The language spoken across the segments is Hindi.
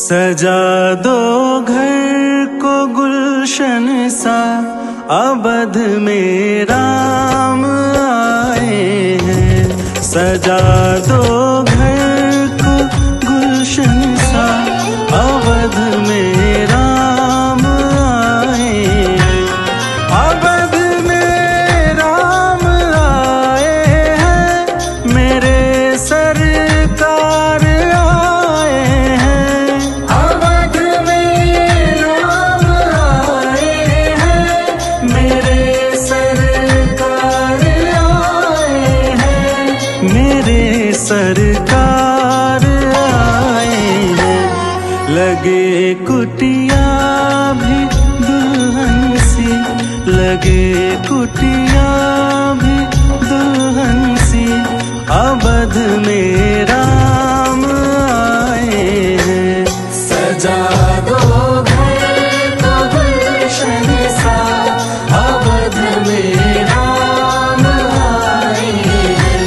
सजा दो घर को गुलशन सा, अवध में राम आए हैं। सजा दो घर को गुलशन सा, अवध में राम आए हैं। अवध में राम आए हैं, मेरे सरकार आए हैं। अवध में राम आए हैं, मेरे सरकार आए हैं। मेरे सरकार आए हैं। लगे कुटिया भी दुल्हन सी, लगे कुटिया भी दुल्हन सी, अवध में राम आए हैं। सजा दो घर को गुलशन सा, अवध में राम आए हैं।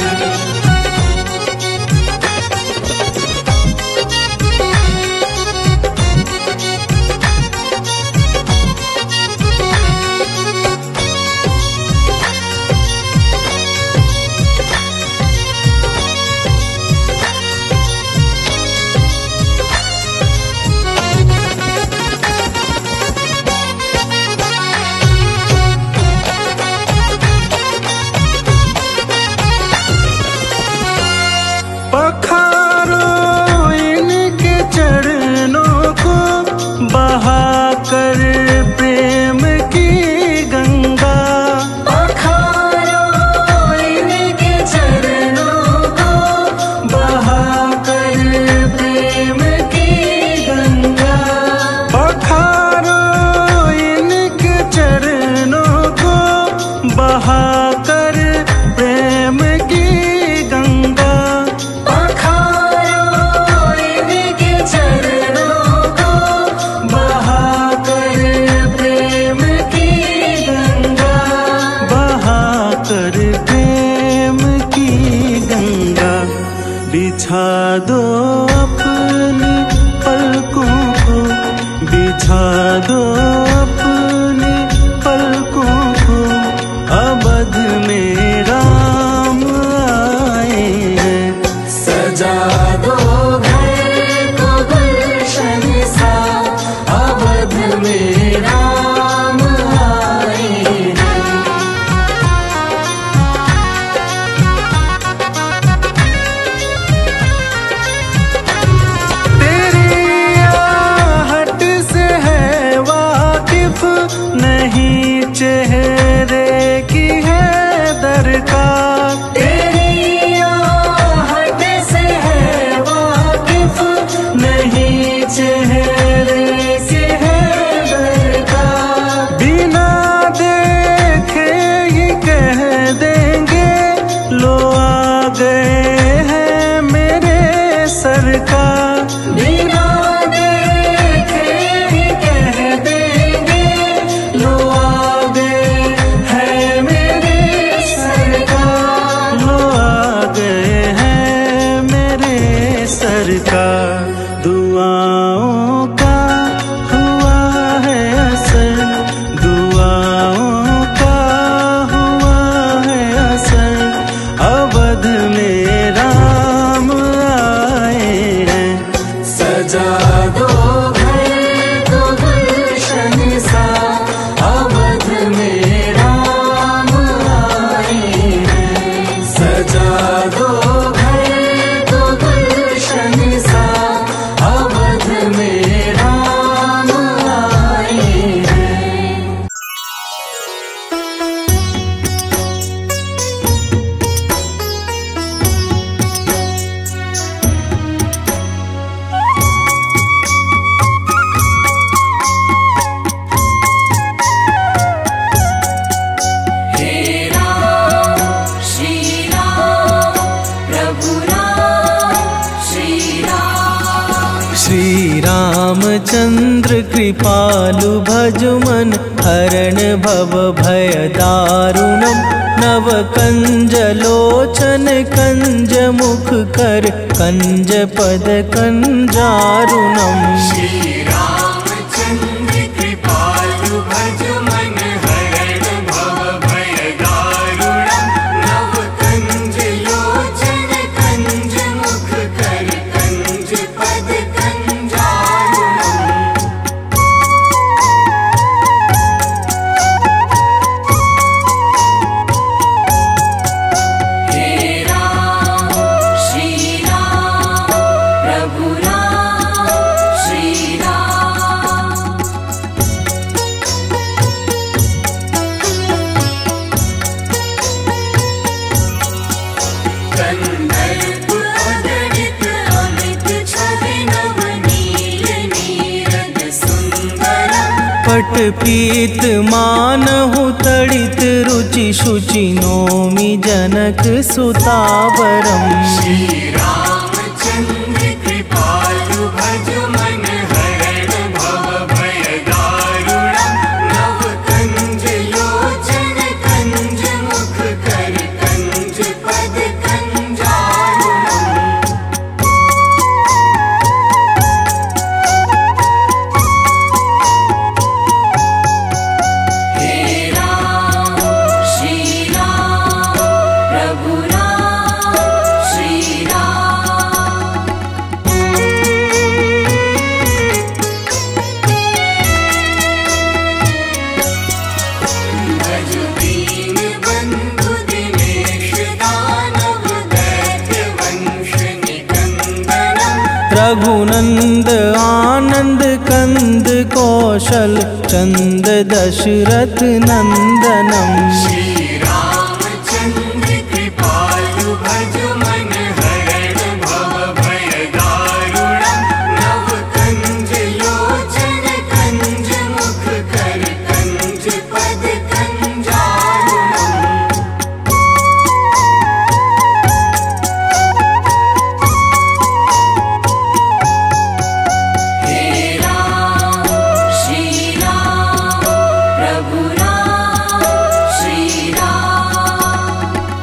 पखारो इनके चरणों को, बहाकर प्रेम की गंगा। पखारो इनके चरणों को, बहाकर प्रेम की गंगा। पखारो इनके चरणों को, बहाकर प्रेम की गंगा। प्रेम की गंगा बिछा दो अपनी पलकों को, बिछा दो अपनी पलकों को, अवध में राम आए हैं। सजा दो घर को गुलशन सा, अवध में राम आए हैं। नहीं चेहरे की है दरकार, तेरी आहट से है वाकिफ। नहीं चेहरे की है दरकार, बिना देखे ही कह देंगे लो आ गए हैं मेरे सरकार। बिना सरकार दुआओं का हुआ है असर, दुआओं का हुआ है असर, अवध में राम आए हैं। सजा दो घर को गुलशन सा, अवध में राम आए हैं। सजा दो घर को गुलशन सा, अवध में रामचंद्र कृपालु भजु मन हरण भव भय दारुणम नव कंज लोचन कंज मुख कर कंज पद कंजारुणम। श्री रामचंद्र कृपालु भजु मन हरण भव भय दारुणम नव कंज लोचन कंज मुख कर कंज पद कंजारुणम। हे राम श्री राम प्रभु राम श्री राम। कंदर्प अगणित अमित छवि नवनील नीरद सुंदरम पट पीत मानहु तड़ित रुचि शुचि नोमि जनक सुतावरम। श्री रामचंद्र कृपालु भजु मन हरण भव भय दारुणम नव कंज लोचन कंज मुख कर कंज पद कंजारुणम। हे राम श्री राम प्रभु राम श्री राम। भजु दीन बंधु दिनेश दानव दैत्य वंश निकंदनम रघुनंद आनंद कंद कौशल चंद दशरथ नंदनम। श्री रामचंद्र कृपालु भजु मन हरण भव भय दारुणम नव कंज लोचन कंज मुख कर कंज पद कंजारुणम। हे राम श्री राम प्रभु राम श्री राम।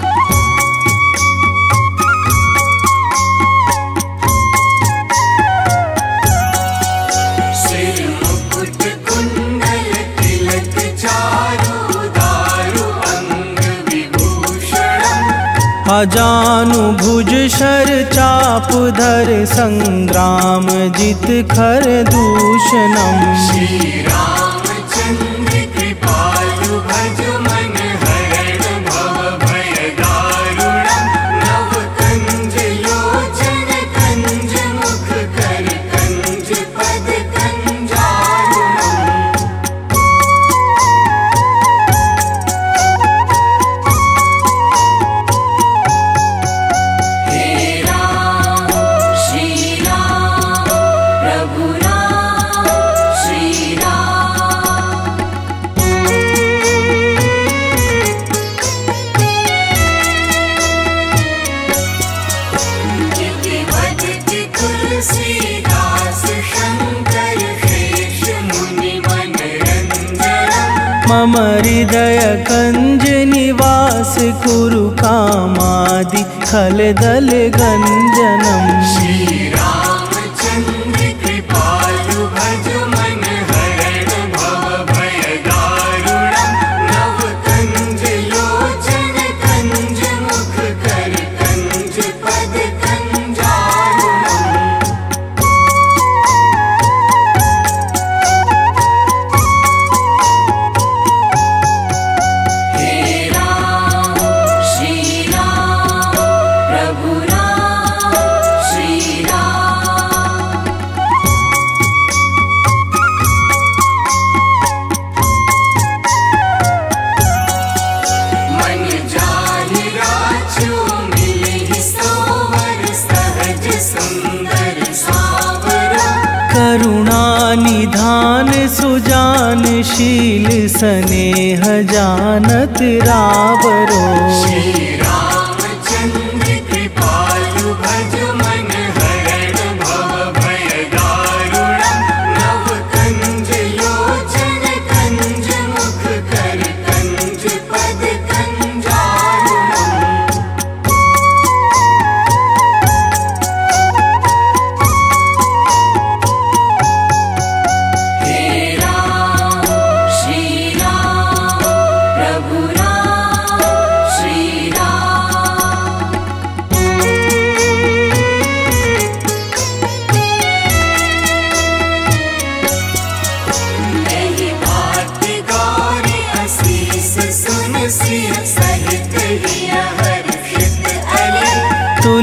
सिर मुकुट कुंडल तिलक चारु दारु अंग विभूषणम अजानु भुज शर चाप धर संग्राम जित खर दूषणम। श्री रामचंद्र कृपालु भजु मन हरण भव भय दारुणम नव कंज लोचन कंज मुख कर कंज पद कंजारुणम। हे राम श्री राम प्रभु राम श्री राम। इति वदति तुलसीदास शंकर शेष मुनि मनरंजनम मम हृदय कंज निवास कुरु कामादि खल दल गंजनम। श्री रामचंद्र कृपालु भजु मन हरण भव भय दारुणम नव कंज लोचन कंज मुख कर कंज पद कंजारुणम। हे राम श्री राम प्रभु राम श्री राम। मन जाहि राजू मिलहि सोवर सहज सुंदर सावरा करुणा निधान सुजान शील स्नेह जानत रावरो। श्री रामचंद्र कृपालु भजु मन हरण भव भय दारुणम नव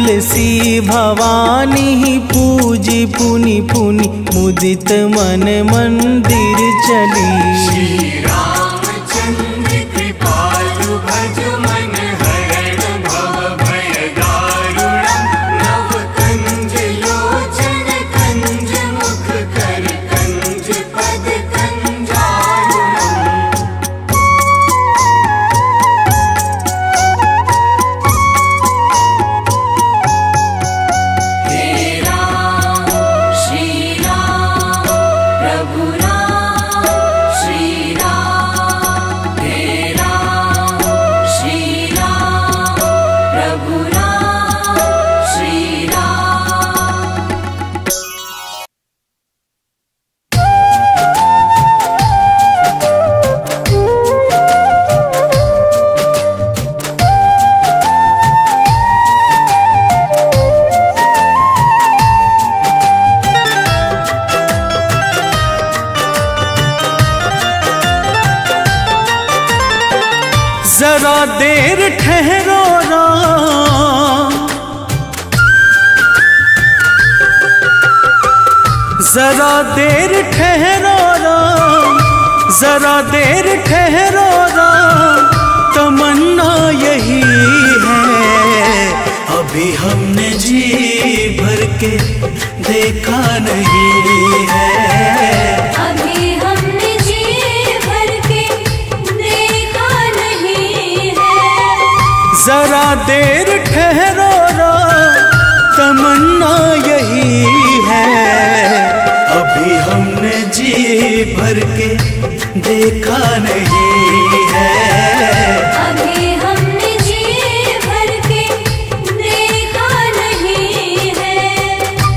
तुलसी भवानी पूजी पुनि पुनि मुदित मन मंदिर चली। श्री रामचंद्र कृपालु भज मन हरण भव भय दारुणम। नव कंज लोचन कंज मुख कर कंज पद कंजारुणम। हे राम श्री राम प्रभु राम श्री राम। हे राम श्री राम प्रभु राम श्री राम। जरा देर ठहरो राम, जरा देर ठहरो राम, जरा देर ठहरो राम। तमन्ना यही है अभी हमने जी भर के देखा नहीं है। अभी हमने जी भर के देखा नहीं है। जरा देर ठहरो राम, तमन्ना यही है अभी हमने जी भर के देखा नहीं है। अभी हमने जी भर के देखा नहीं है।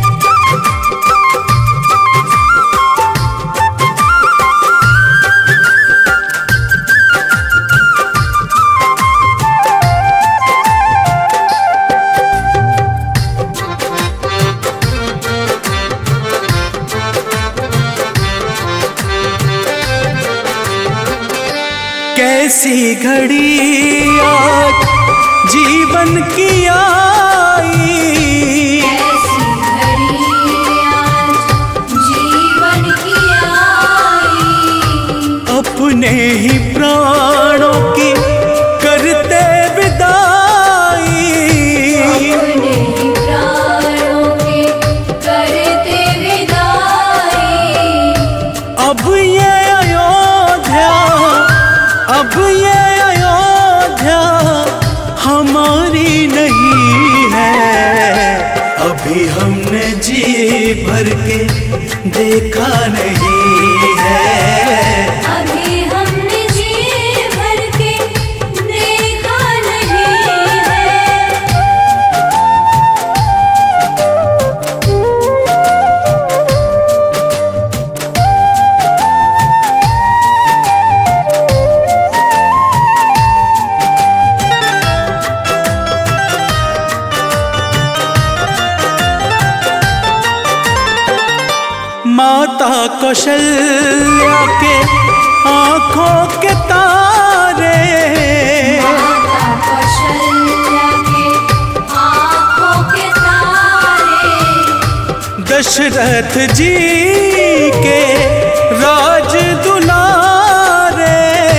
कैसी घड़ी आज जीवन की आई, ऐसी घड़ी आज जीवन की आई। अपने ही प्राणों की करते विदाई। अपने ही प्राणों की करते विदाई। अब ये अयोध्या, अब ये अयोध्या हमारी नहीं है। अभी हमने जी भर के देखा नहीं है। अभी हमने जी भर के देखा नहीं है। माता कौशल्या के आंखों के तारे, माता कौशल्या के आँखों के तारे। दशरथ जी के राज दुलारे।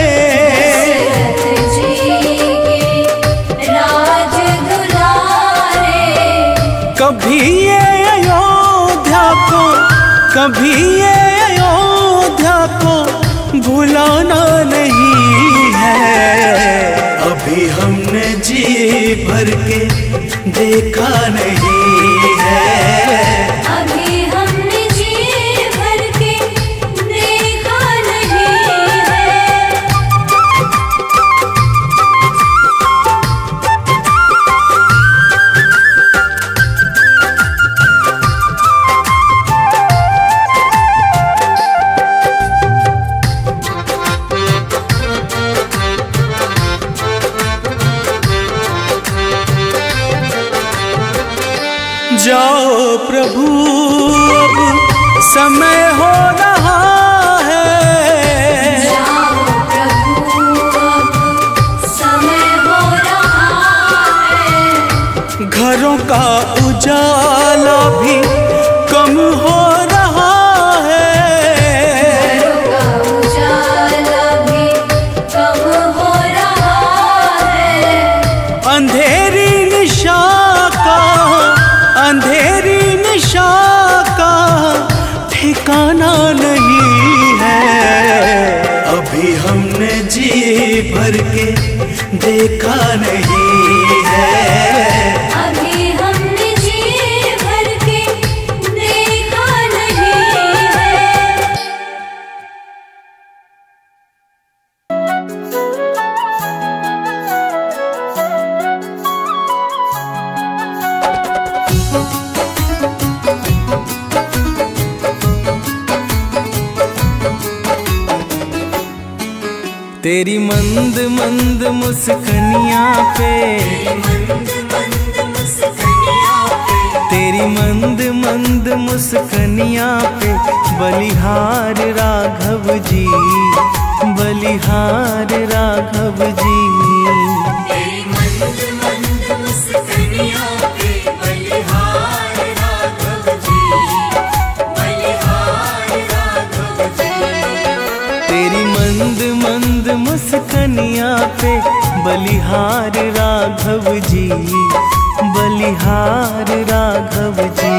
दशरथ जी के राज दुलारे। कभी ये अयोध्या को, कभी ये अयोध्या को भुलाना नहीं है। अभी हमने जी भर के देखा नहीं है। अभी हमने जी भर के देखा नहीं है। जाओ प्रभु अब समय हो रहा है। जाओ प्रभु अब समय हो रहा है। घरों का उजाला भी कम हो रहा है। घरों का उजाला भी कम हो रहा है। अंधेरी निशा का ठिकाना नहीं है। अभी हमने जी भर के देखा नहीं है। अभी हमने जी भर के देखा नहीं है। तेरी मंद मंद मुस्कानियाँ पे, तेरी मंद मंद मुस्कानियाँ पे बलिहार राघव जी, बलिहार राघव जी। तेरी मंद मंद मुस्कानियाँ पे बलिहार राघव जी, बलिहार राघव जी। तेरी मंद मंद मुस्कानियाँ पे बलिहार राघव जी, बलिहार राघव जी।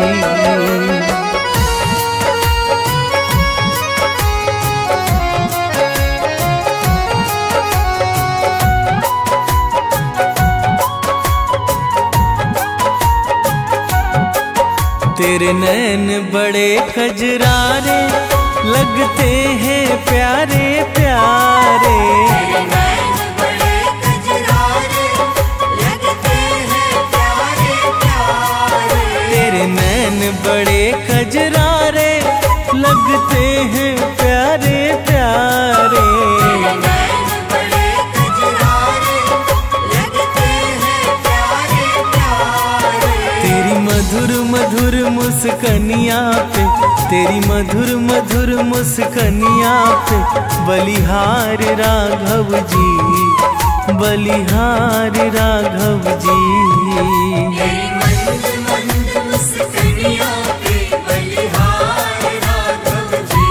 तेरे नैन बड़े कजरारे लगते हैं प्यारे प्यारे। तेरे नैन बड़े कजरारे लगते हैं प्यारे प्यारे। तेरे नैन बड़े कजरारे लगते हैं प्यारे प्यारे। तेरे नैन बड़े कजरारे लगते हैं प्यारे प्यारे। तेरी मधुर मधुर मुस्कानियाँ पे, तेरी मधुर मधुर मुस्कानियाँ पे बलिहार राघव जी, बलिहार राघव जी। तेरी मंद मंद मुस्कानियाँ पे बलिहार राघव जी,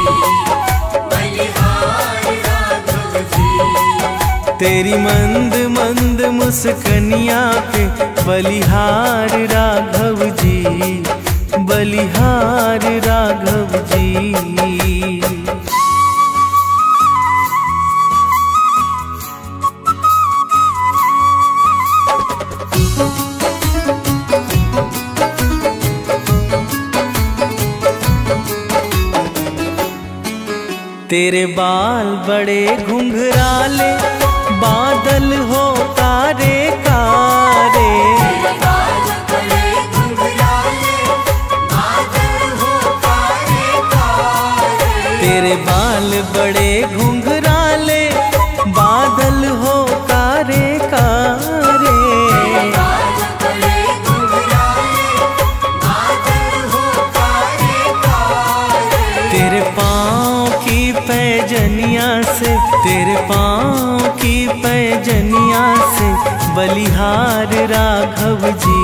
बलिहार राघव जी। तेरी मंद मंद मुस्कानियाँ पे बलिहार राघव जी, बलिहार राघव जी। तेरे बाल बड़े घुंघराले बादल हो कारे कारे। तेरे बाल बड़े घुंघराले बादल हो कारे कारे। तेरे बाल बड़े घुंघराले बादल हो कारे कारे। तेरे बाल बड़े घुंघराले बादल हो कारे कारे। तेरे पाँव की पैजनिया से, तेरे पाँव की पैजनिया से बलिहार राघव जी,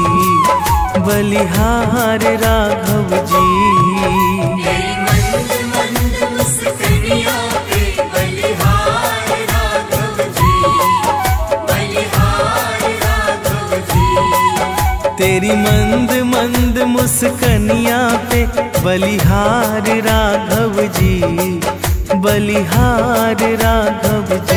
बलिहार राघव जी। तेरी मंद मंद मुस्कानियाँ पे बलिहार राघव जी, बलिहार राघव जी। तेरी मंद मंद मुस्कानियाँ पे बलिहार राघव जी, बलिहार राघव जी।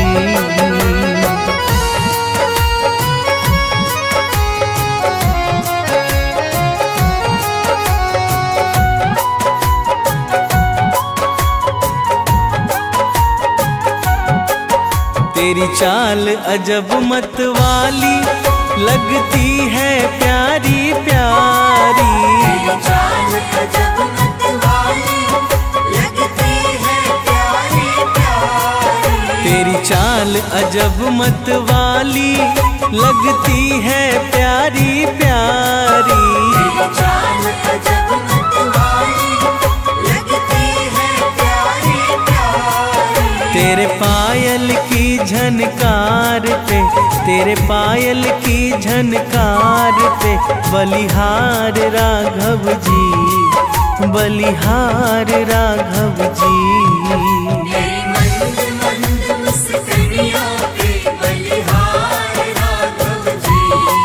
तेरी चाल अजब मत वाली लगती है प्यारी प्यारी। तेरी चाल अजब मत वाली लगती है प्यारी प्यारी। तेरी चाल अजब मत वाली लगती है प्यारी प्यारी। तेरी चाल अजब मत वाली लगती है प्यारी प्यारी। तेरे पायल की झनकार पे, तेरे पायल की झनकार पे बलिहार राघव जी, बलिहार राघव जी। तेरी मंद मंद मुस्कानियों पे बलिहार राघव जी,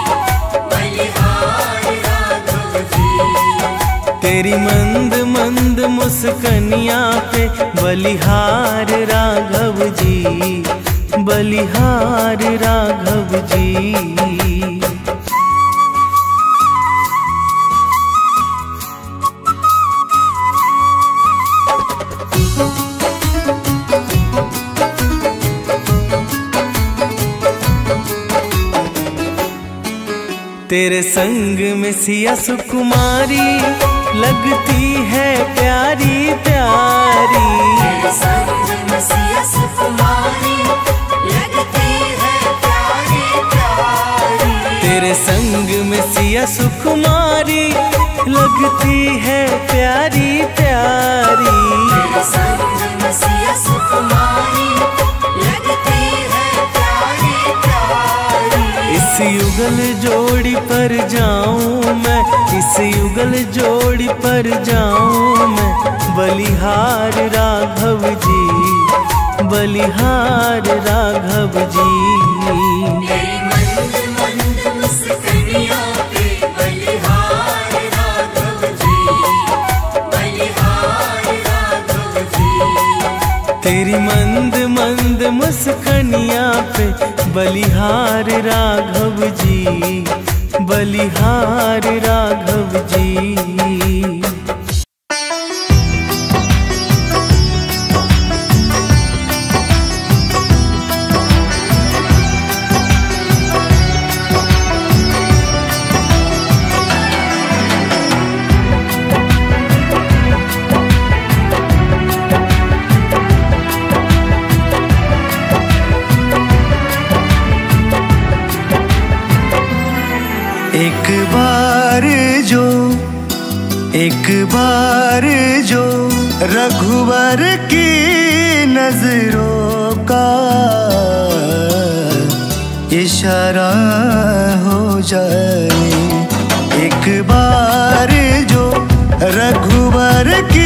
बलिहार राघव जी। तेरी मंद मंद मुस्कनिया पे बलिहार राघव जी, बलिहार राघव जी। तेरे संग में सिया सुकुमारी लगती है प्यारी प्यारी। तेरे संग में सिया सुकुमारी लगती है प्यारी प्यारी। तेरे संग में सिया सुकुमारी लगती है प्यारी प्यारी। तेरे संग में सिया सुकुमारी लगती है प्यारी प्यारी। इस युगल जोड़ी पर जाऊं मैं, इस युगल जोड़ी पर जाऊं मैं, बलिहार राघव जी, बलिहार राघव जी। तेरी मंद मंद मुस्कानियों पे बलिहार राघव जी, बलिहार राघव जी। तेरी मंद मंद मुस्कनिया पे बलिहार राघव जी, बलिहार राघव जी। एक बार जो रघुवर की नजरों का इशारा हो जाए, एक बार जो रघुवर की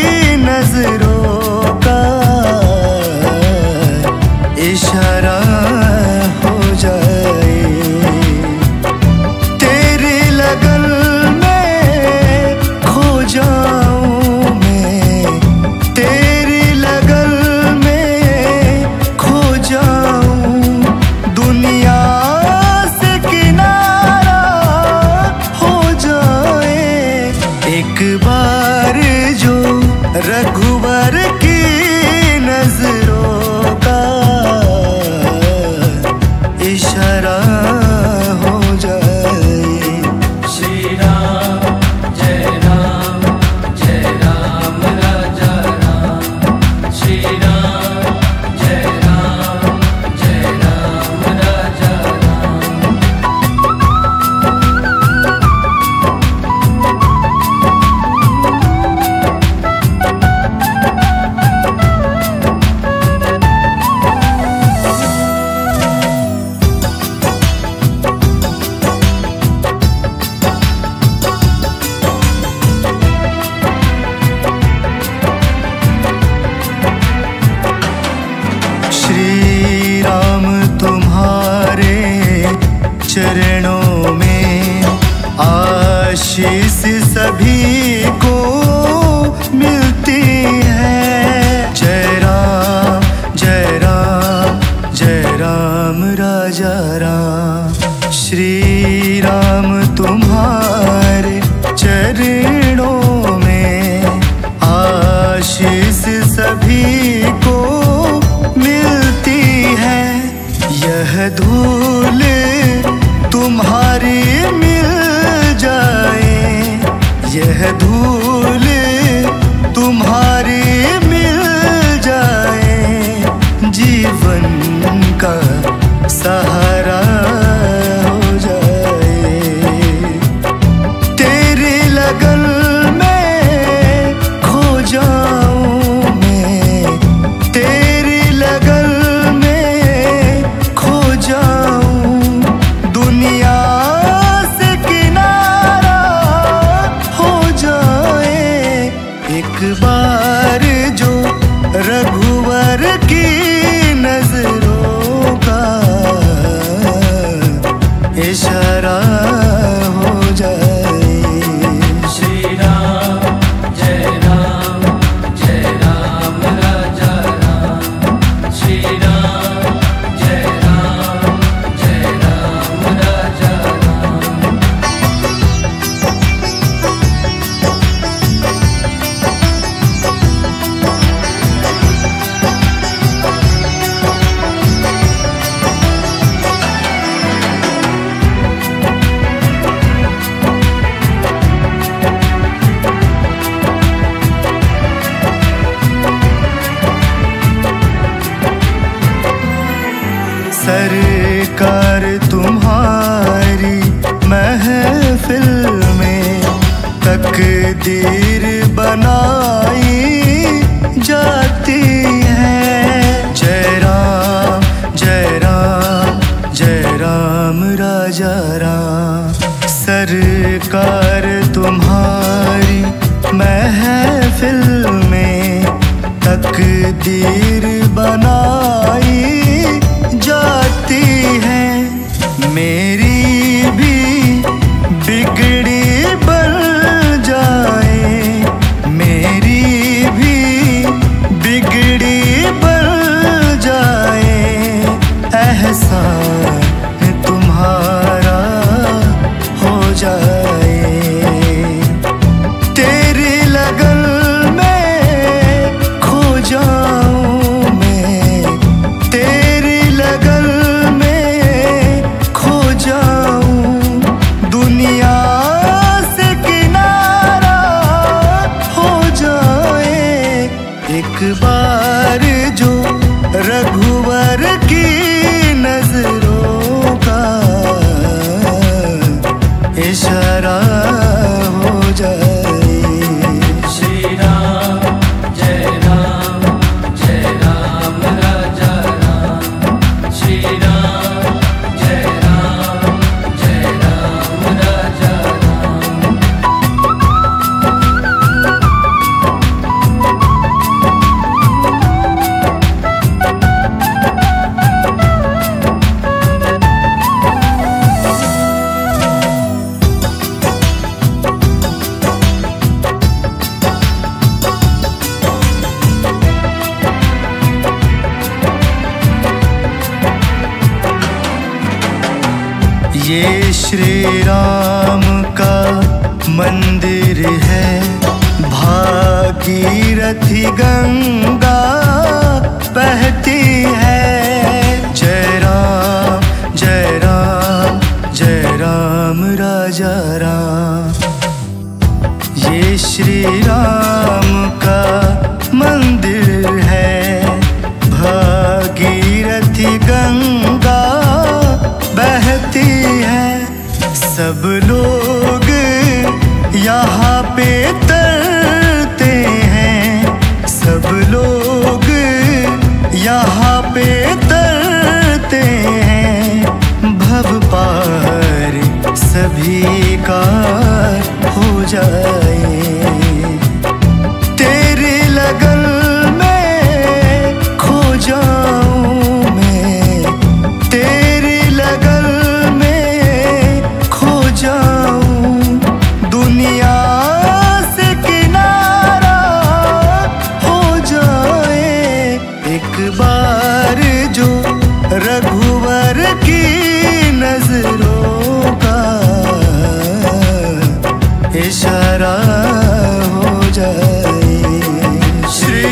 नजरों का इशारा हो जाए, तेरी लगन जाऊं मैं, तेरी लगन में खो जाऊं, दुनिया से किनारा हो जाए, एक बार जो रघुवर की नजरों का इशारा हो जाए। श्री राम जय राम, जय राम राजा राम। श्री राम जय राम, जय राम राजा राम। चरणों में आशीष सभी को मिलती है। जय राम जय राम, जय राम राजा राम। श्री राम तुम्हारे चरणों में आशीष सभी को मिलती है। यह धूल तुम्हारी मिल जाए, यह धूल तुम्हारी मिल जाए, जीवन का सहारा हो जाए, तेरी लगन में खो जाऊं मैं, तेरी लगन में खो जाऊं, तकदीर बनाई जाती है। जय राम जय राम जय राम राजा राम। सरकार तुम्हारी महफिल में तकदीर बनाई जाती है। मेरी भी बिगड़ी बन जाए, मेरी भी बिगड़ी बन जाए, एहसान तुम्हारा हो जाए। तेरी लगन में खो जाऊं मैं, तेरी लगन में खो जाऊं, दुनिया से किनारा हो जाए। एक बार जो रघुवर की नजरों का इशारा हो जाए। श्री राम जय राम राजा राम। श्री राम जय राम राजा राम। ये श्री राम का मंदिर है, भागीरथी गंगा बहती है। जय राम जय राम जय राम राजा राम। ये श्री राम का मंदिर है, भागीरथी गंगा बहती है। सब लोग यहाँ पे तरते हैं, सब लोग यहाँ पे तरते हैं। भव पार सभी का हो जाए। तेरी लगन में खो जाऊं मैं, तेरी लगन में खो जाऊं, दुनिया से किनारा हो जाए। एक बार जो रघुवर की नजरों का इशारा हो जाए। श्री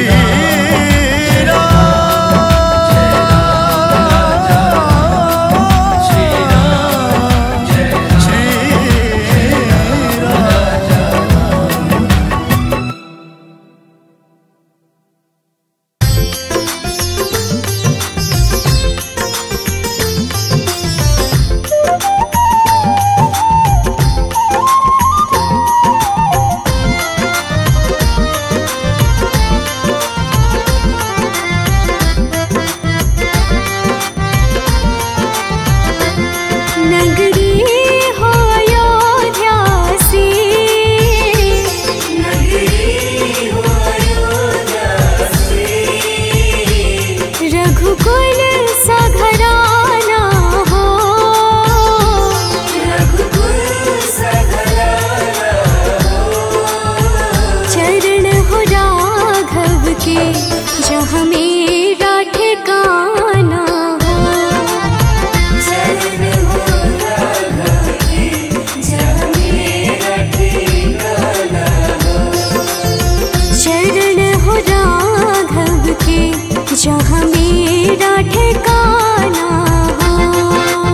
जहाँ मेरा ठिकाना हो।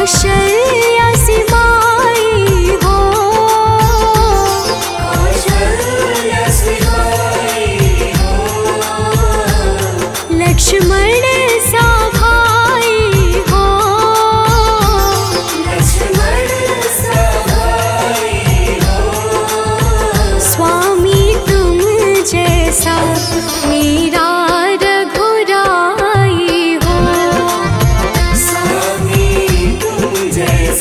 कौशल्या सी माई हो, कौशल्या सी माई हो, लक्ष्मण सा भाई हो, लक्ष्मण सा भाई हो, स्वामी तुम जैसा मेरा रघुराई हो, स्वामी तुम जैसा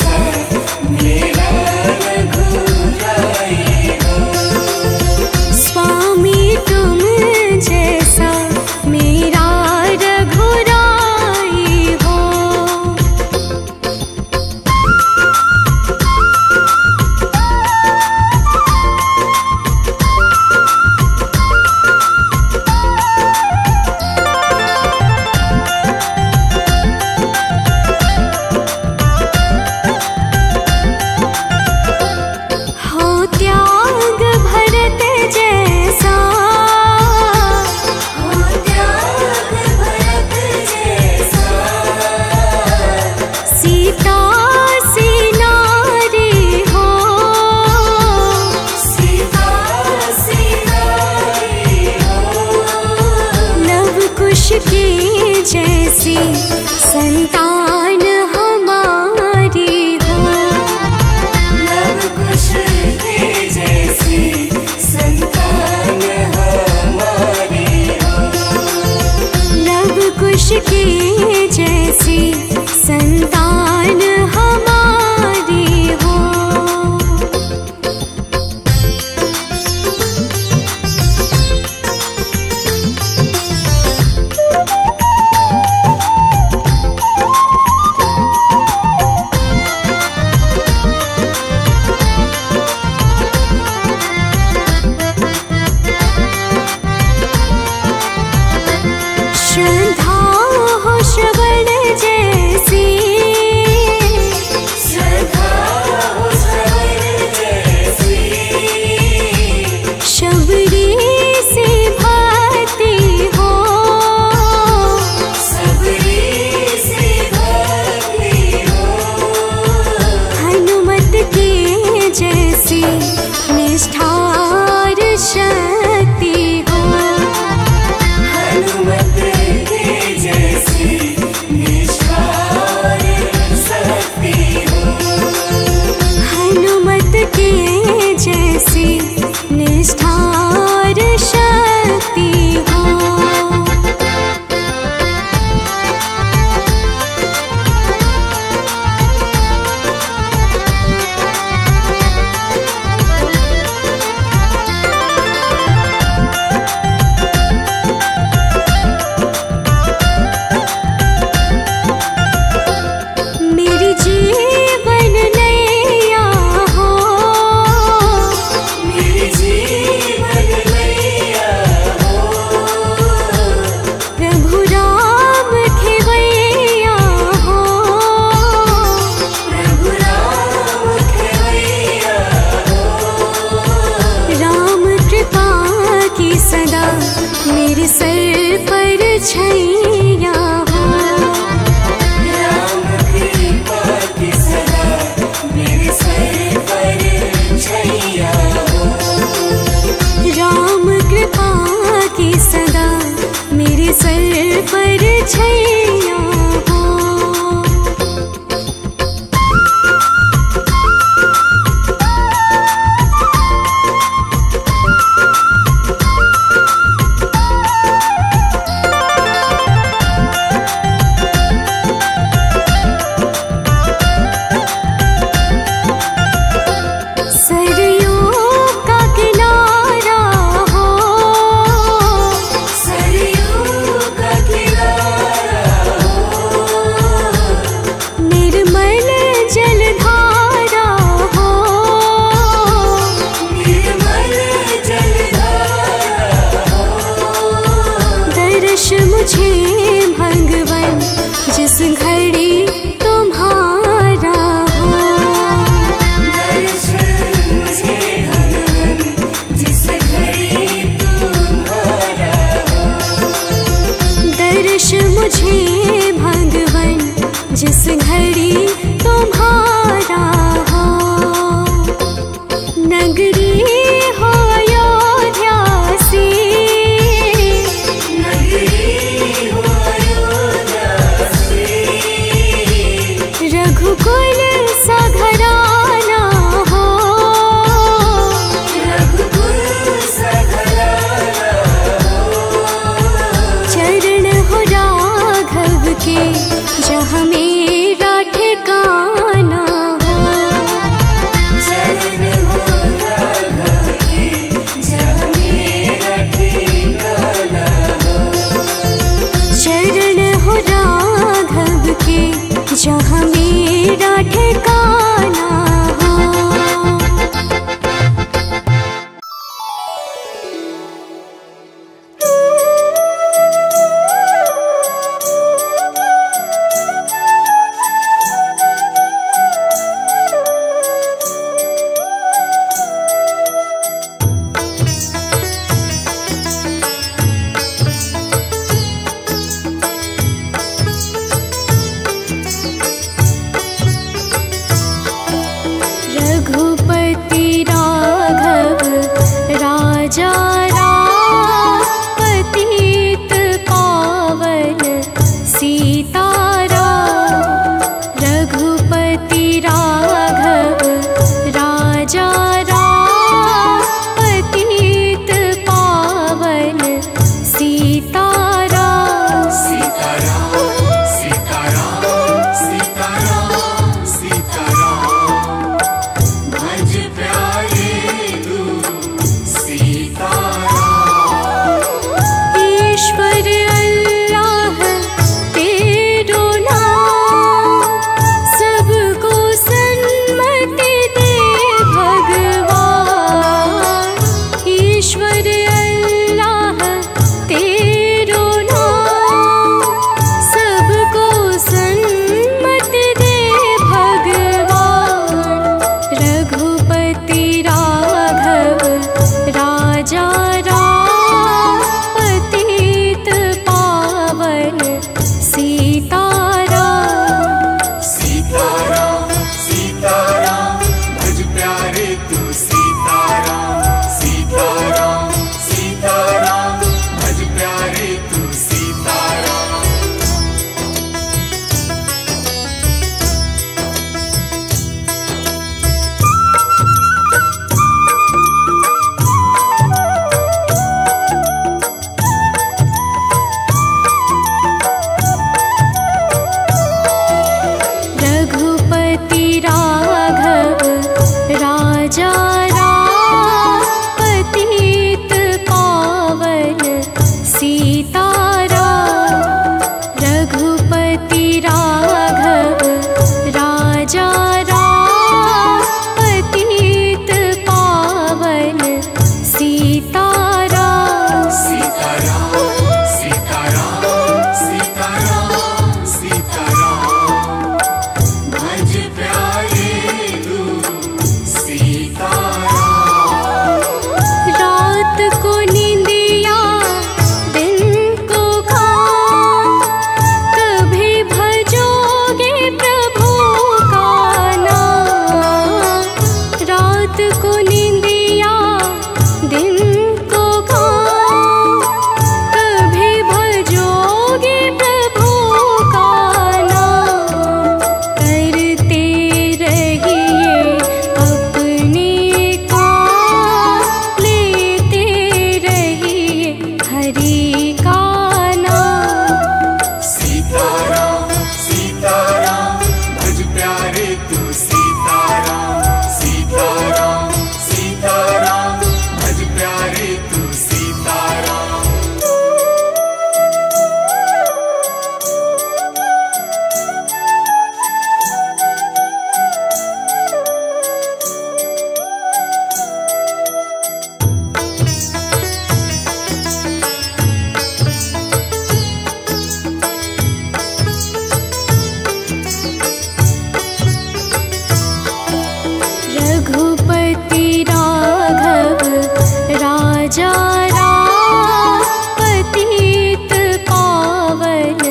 राजा राम पतित पावन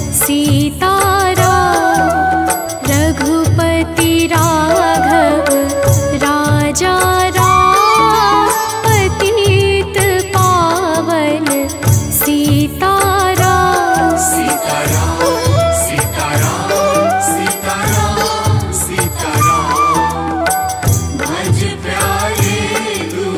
सीताराम रघुपति राघव राजा राम पतित पावन सीताराम सीताराम सीताराम सीताराम सीताराम भज प्यारे तू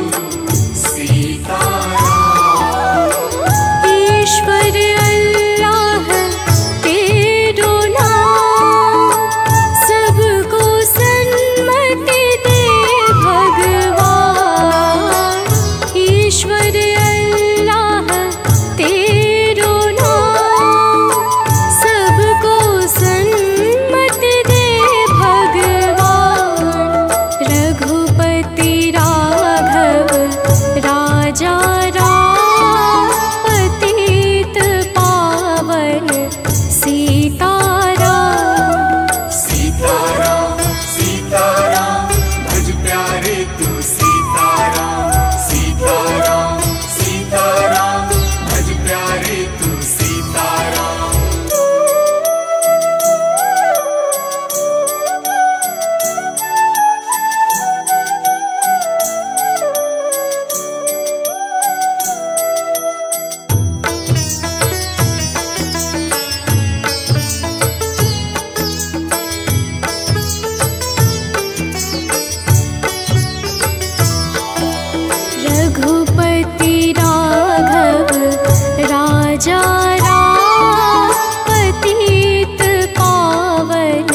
सीताराम ईश्वर अल्लाह तेरो नाम सबको सन्मति दे भगवान ईश्वर अल्लाह तेरो नाम सबको सन्मति दे भगवान रघुपति राघव राजा राम पतित पावन सीताराम सीताराम सीताराम भज प्यारे तू सीताराम सीताराम सीताराम भज प्यारे तू सीताराम रघुपति राघव राजा राम पतित पावन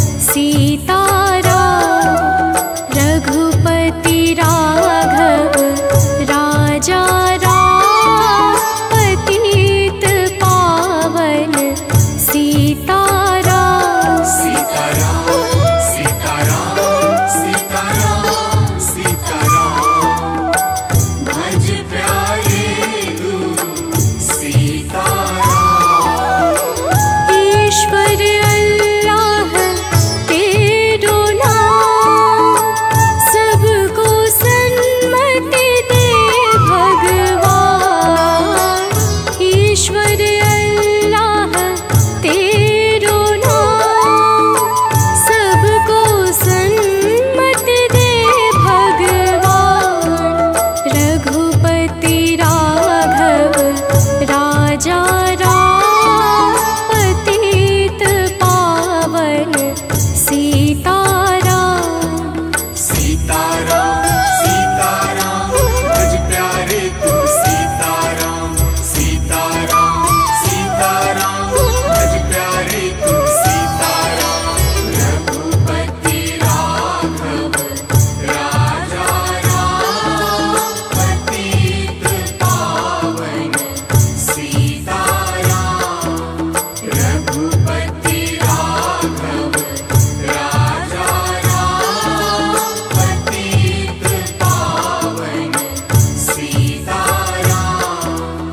सीताराम रघुपति राघव राजा राम पतित पावन सीताराम सीताराम सीताराम सीताराम सीताराम भज प्यारे तू सीताराम ईश्वर अल्लाह तेरो नाम सबको सन्मति दे भगवान ईश्वर अल्लाह तेरो नाम सबको सन्मति दे भगवान रघुपति राघव राजा राम पतित पावन सीताराम सीताराम सीताराम भज प्यारे तू सीताराम सीताराम सीताराम भज प्यारे तू सीताराम रघुपति राघव राजा राम पतित पावन सीताराम रघुपति राघव राजा राम पतित पावन सीताराम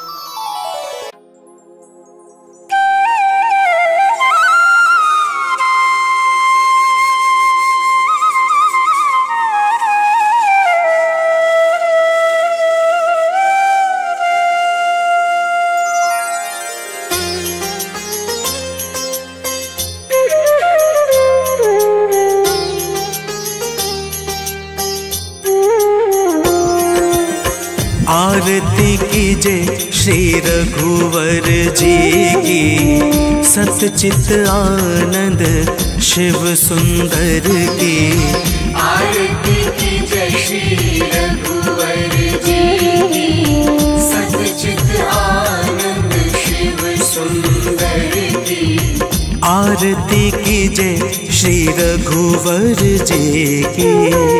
आरती कीजे श्री रघुवर जी की सतचित आनंद शिव सुंदर की आरती की जय श्री रघुवर जी की सतचित आनंद शिव सुंदर की आरती कीजे श्री रघुवर जी की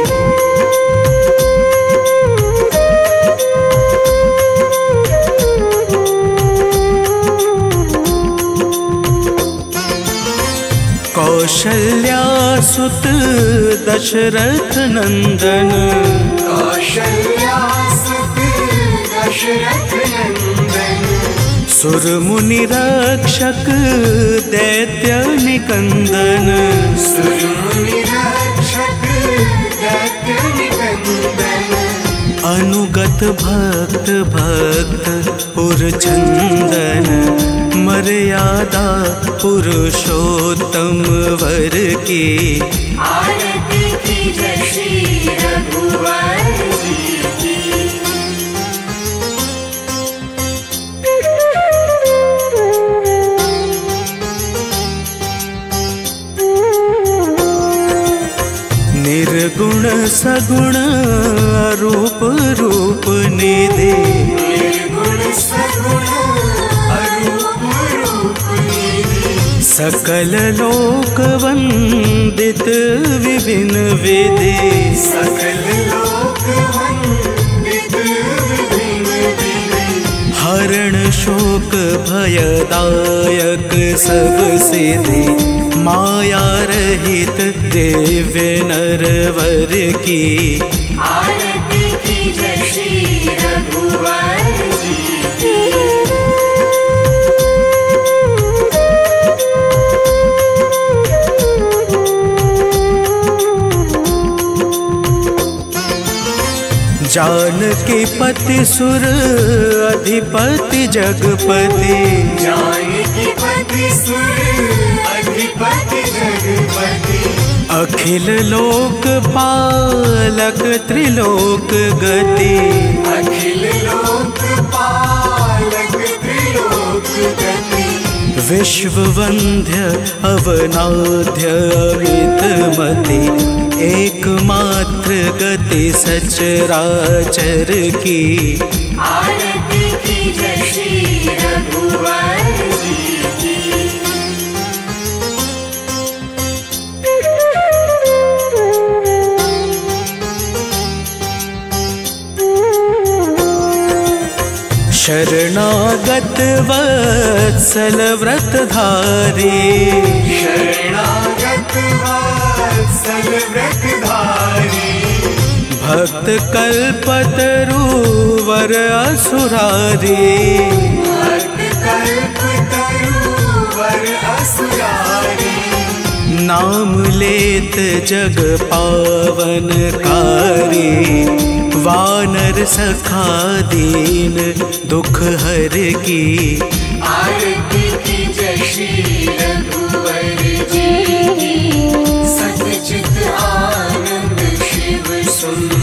कौशल्या सुत दशरथ नंदन कौशल्या सुत दशरथ नंदन सुर मुनि रक्षक दैत्य निकंदन सुर मुनि रक्षक दैत्य निकंदन अनुगत भक्त भक्त पुरचंदन मर्यादा पुरुषोत्तम वर की आरती कीजय श्री रघुवर जी की। निर्गुण सगुण रूप रूप निधि निर्गुण सगुण अरूप रूप निधि सकल लोक वंदित विभिन्न विधि सकल लोक वंदित विभिन्न विधि हरण शोक भयदायक सब सिद्धि माया रहित दिव्य नरवर की आरती कीजय श्री रघुवर जी की। जानकी पति सुर अधिपति जगपति जानकी पति सुर अधिपति जगपति अखिल लोक पालक त्रिलोक गति अखिल लोक पालक त्रिलोक गति विश्व वंद्य अवनाद्य अमितमति एकमात्र गति सचराचर की आरती कीजय श्री रघुवर जी की। शरणागत वत्सल व्रतधारी शरणागत वत्सल व्रतधारी भक्त कल्पतरु वर असुरारी भक्त कल्पतरु वर असुरारी नाम लेत जग पावनकारी वानर सखा दीन दुख हर की आरती कीजय श्री रघुवर जी की। सच्चित आनंद शिव सुंदर